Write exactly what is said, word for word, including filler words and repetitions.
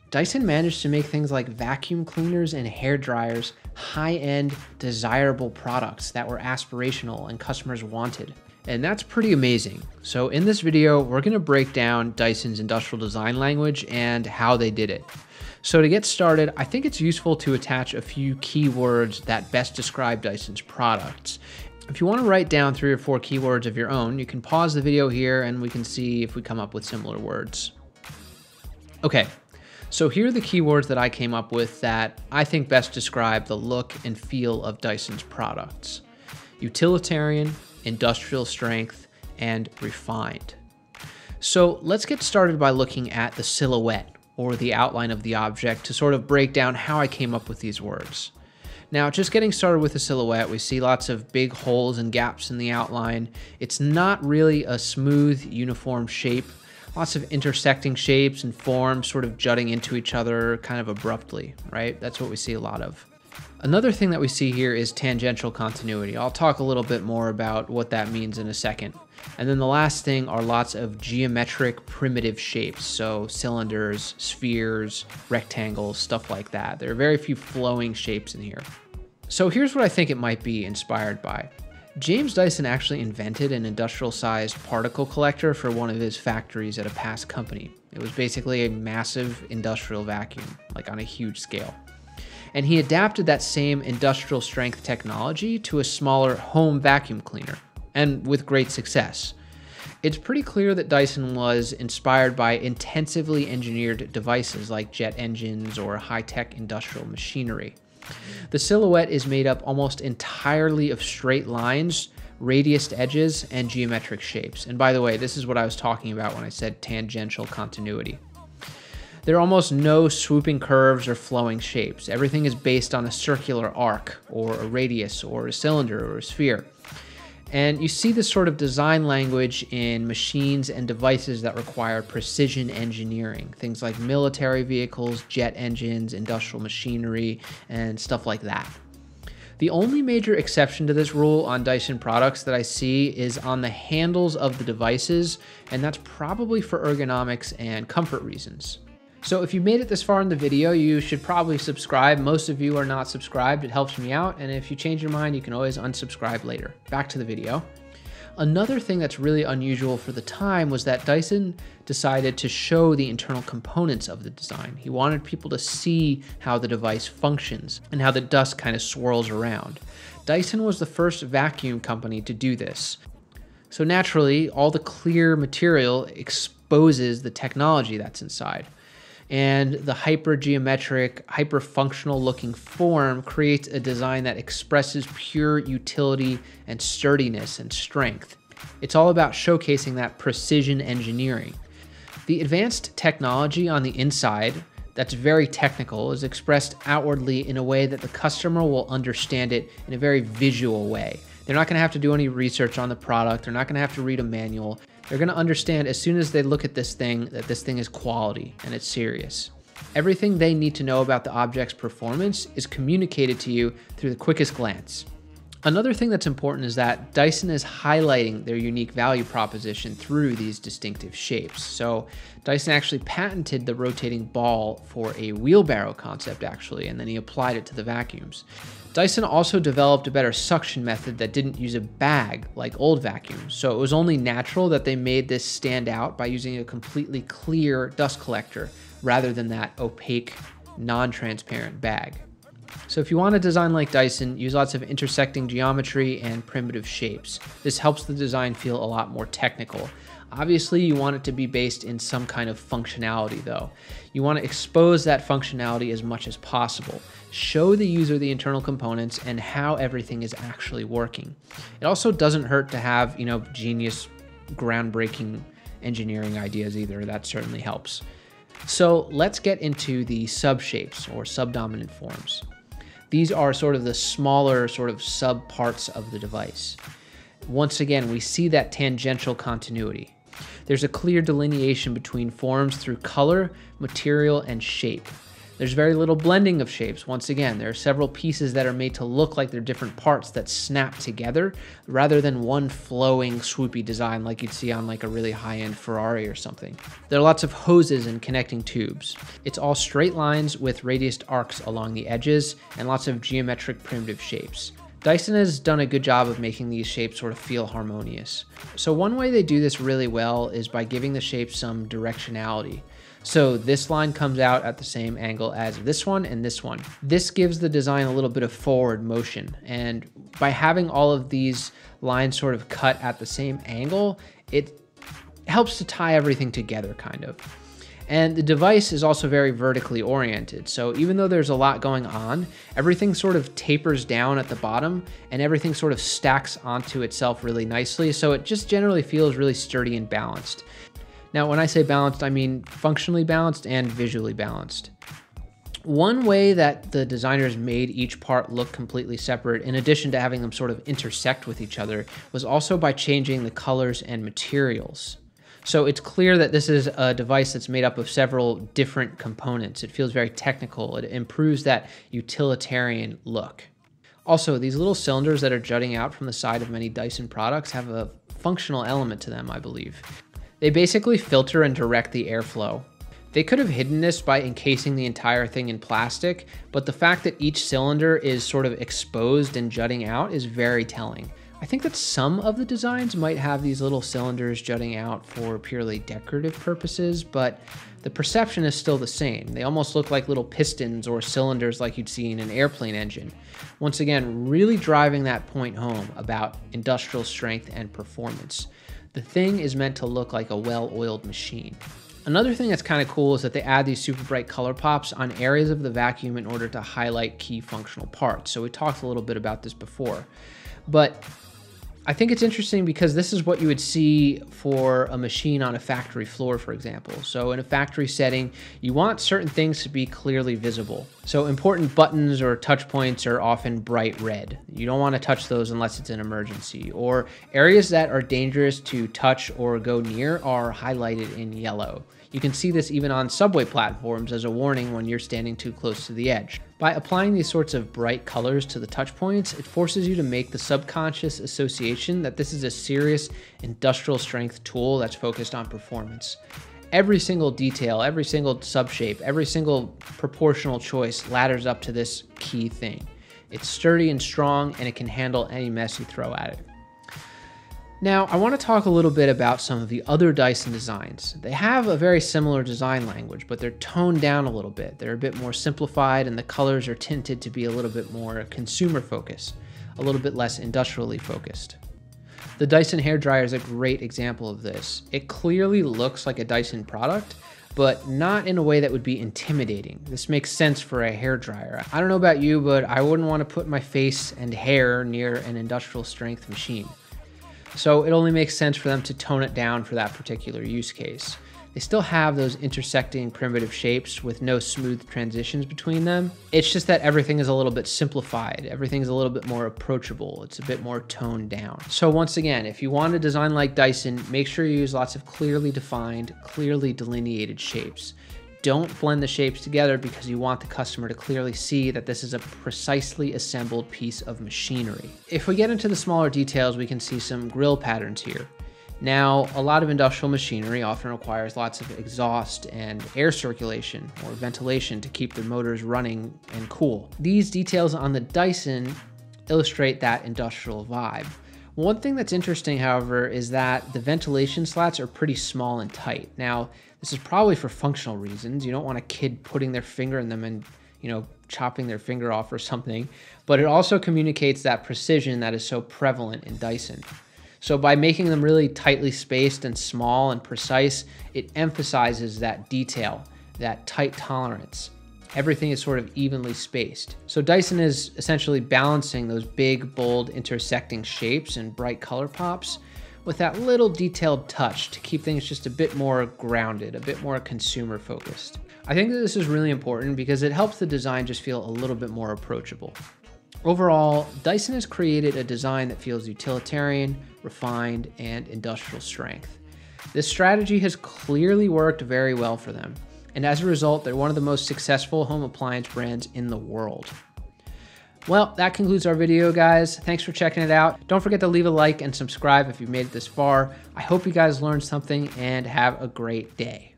Dyson managed to make things like vacuum cleaners and hair dryers high-end, desirable products that were aspirational and customers wanted. And that's pretty amazing. So in this video, we're gonna break down Dyson's industrial design language and how they did it. So to get started, I think it's useful to attach a few keywords that best describe Dyson's products. If you want to write down three or four keywords of your own, you can pause the video here and we can see if we come up with similar words. Okay, so here are the keywords that I came up with that I think best describe the look and feel of Dyson's products: utilitarian, industrial strength, and refined. So let's get started by looking at the silhouette, or the outline of the object, to sort of break down how I came up with these words. Now, just getting started with the silhouette, we see lots of big holes and gaps in the outline. It's not really a smooth, uniform shape. Lots of intersecting shapes and forms sort of jutting into each other kind of abruptly, right? That's what we see a lot of. Another thing that we see here is tangential continuity. I'll talk a little bit more about what that means in a second. And then the last thing are lots of geometric primitive shapes. So cylinders, spheres, rectangles, stuff like that. There are very few flowing shapes in here. So here's what I think it might be inspired by. James Dyson actually invented an industrial-sized particle collector for one of his factories at a past company. It was basically a massive industrial vacuum, like on a huge scale. And he adapted that same industrial strength technology to a smaller home vacuum cleaner, and with great success. It's pretty clear that Dyson was inspired by intensively engineered devices like jet engines or high-tech industrial machinery. The silhouette is made up almost entirely of straight lines, radiused edges, and geometric shapes. And by the way, this is what I was talking about when I said tangential continuity. There are almost no swooping curves or flowing shapes. Everything is based on a circular arc, or a radius, or a cylinder, or a sphere. And you see this sort of design language in machines and devices that require precision engineering. Things like military vehicles, jet engines, industrial machinery, and stuff like that. The only major exception to this rule on Dyson products that I see is on the handles of the devices, and that's probably for ergonomics and comfort reasons. So if you made it this far in the video, you should probably subscribe. Most of you are not subscribed. It helps me out. And if you change your mind, you can always unsubscribe later. Back to the video. Another thing that's really unusual for the time was that Dyson decided to show the internal components of the design. He wanted people to see how the device functions and how the dust kind of swirls around. Dyson was the first vacuum company to do this. So naturally, all the clear material exposes the technology that's inside. And the hypergeometric, hyperfunctional looking form creates a design that expresses pure utility and sturdiness and strength. It's all about showcasing that precision engineering. The advanced technology on the inside that's very technical is expressed outwardly in a way that the customer will understand it in a very visual way. They're not going to have to do any research on the product. They're not going to have to read a manual. They're going to understand as soon as they look at this thing that this thing is quality and it's serious. Everything they need to know about the object's performance is communicated to you through the quickest glance. Another thing that's important is that Dyson is highlighting their unique value proposition through these distinctive shapes. So Dyson actually patented the rotating ball for a wheelbarrow concept actually, and then he applied it to the vacuums. Dyson also developed a better suction method that didn't use a bag like old vacuums, so it was only natural that they made this stand out by using a completely clear dust collector rather than that opaque, non-transparent bag. So if you want to design like Dyson, use lots of intersecting geometry and primitive shapes. This helps the design feel a lot more technical. Obviously, you want it to be based in some kind of functionality though. You want to expose that functionality as much as possible. Show the user the internal components and how everything is actually working. It also doesn't hurt to have, you know, genius, groundbreaking engineering ideas either. That certainly helps. So let's get into the subshapes or subdominant forms. These are sort of the smaller sort of sub parts of the device. Once again, we see that tangential continuity. There's a clear delineation between forms through color, material, and shape. There's very little blending of shapes. Once again, there are several pieces that are made to look like they're different parts that snap together rather than one flowing, swoopy design like you'd see on like a really high-end Ferrari or something. There are lots of hoses and connecting tubes. It's all straight lines with radiused arcs along the edges and lots of geometric primitive shapes. Dyson has done a good job of making these shapes sort of feel harmonious. So one way they do this really well is by giving the shape some directionality. So this line comes out at the same angle as this one and this one. This gives the design a little bit of forward motion. And by having all of these lines sort of cut at the same angle, it helps to tie everything together kind of. And the device is also very vertically oriented. So even though there's a lot going on, everything sort of tapers down at the bottom and everything sort of stacks onto itself really nicely. So it just generally feels really sturdy and balanced. Now, when I say balanced, I mean functionally balanced and visually balanced. One way that the designers made each part look completely separate, in addition to having them sort of intersect with each other, was also by changing the colors and materials. So it's clear that this is a device that's made up of several different components. It feels very technical. It improves that utilitarian look. Also, these little cylinders that are jutting out from the side of many Dyson products have a functional element to them, I believe. They basically filter and direct the airflow. They could have hidden this by encasing the entire thing in plastic, but the fact that each cylinder is sort of exposed and jutting out is very telling. I think that some of the designs might have these little cylinders jutting out for purely decorative purposes, but the perception is still the same. They almost look like little pistons or cylinders like you'd see in an airplane engine. Once again, really driving that point home about industrial strength and performance. The thing is meant to look like a well-oiled machine. Another thing that's kind of cool is that they add these super bright color pops on areas of the vacuum in order to highlight key functional parts. So we talked a little bit about this before, but I think it's interesting because this is what you would see for a machine on a factory floor, for example. So in a factory setting, you want certain things to be clearly visible. So important buttons or touch points are often bright red. You don't want to touch those unless it's an emergency. Or areas that are dangerous to touch or go near are highlighted in yellow. You can see this even on subway platforms as a warning when you're standing too close to the edge. By applying these sorts of bright colors to the touch points, it forces you to make the subconscious association that this is a serious industrial strength tool that's focused on performance. Every single detail, every single subshape, every single proportional choice ladders up to this key thing. It's sturdy and strong, and it can handle any mess you throw at it. Now, I want to talk a little bit about some of the other Dyson designs. They have a very similar design language, but they're toned down a little bit. They're a bit more simplified, and the colors are tinted to be a little bit more consumer focused, a little bit less industrially focused. The Dyson hairdryer is a great example of this. It clearly looks like a Dyson product, but not in a way that would be intimidating. This makes sense for a hairdryer. I don't know about you, but I wouldn't want to put my face and hair near an industrial strength machine. So it only makes sense for them to tone it down for that particular use case. They still have those intersecting primitive shapes with no smooth transitions between them. It's just that everything is a little bit simplified. Everything's a little bit more approachable. It's a bit more toned down. So once again, if you want to design like Dyson, make sure you use lots of clearly defined, clearly delineated shapes. Don't blend the shapes together because you want the customer to clearly see that this is a precisely assembled piece of machinery. If we get into the smaller details, we can see some grill patterns here. Now, a lot of industrial machinery often requires lots of exhaust and air circulation or ventilation to keep the motors running and cool. These details on the Dyson illustrate that industrial vibe. One thing that's interesting, however, is that the ventilation slats are pretty small and tight. Now, this is probably for functional reasons. You don't want a kid putting their finger in them and, you know, chopping their finger off or something, but it also communicates that precision that is so prevalent in Dyson. So by making them really tightly spaced and small and precise, it emphasizes that detail, that tight tolerance. Everything is sort of evenly spaced. So Dyson is essentially balancing those big, bold, intersecting shapes and bright color pops with that little detailed touch to keep things just a bit more grounded, a bit more consumer focused. I think that this is really important because it helps the design just feel a little bit more approachable. Overall, Dyson has created a design that feels utilitarian, refined, and industrial strength. This strategy has clearly worked very well for them. And as a result, they're one of the most successful home appliance brands in the world. Well, that concludes our video, guys. Thanks for checking it out. Don't forget to leave a like and subscribe if you've made it this far. I hope you guys learned something and have a great day.